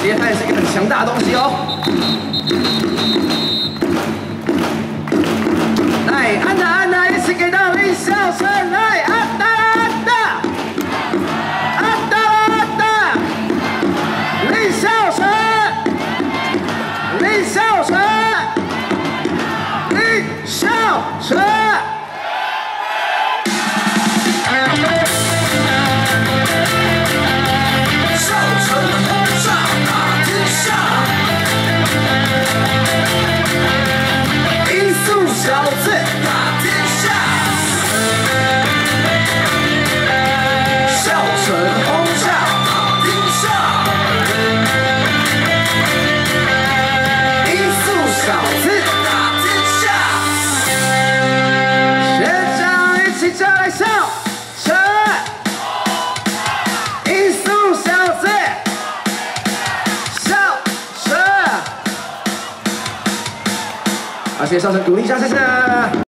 连它也是一个很强大的东西哦。来，按打按打，一起给到林孝成，来按打按打，按打按打，林孝成，林孝成，林孝成。 小子打天下，笑成轰炸打天下，音速小子打天下，学长一起叫来笑成，音速小子笑成，好，谢谢笑成鼓励一下，谢谢。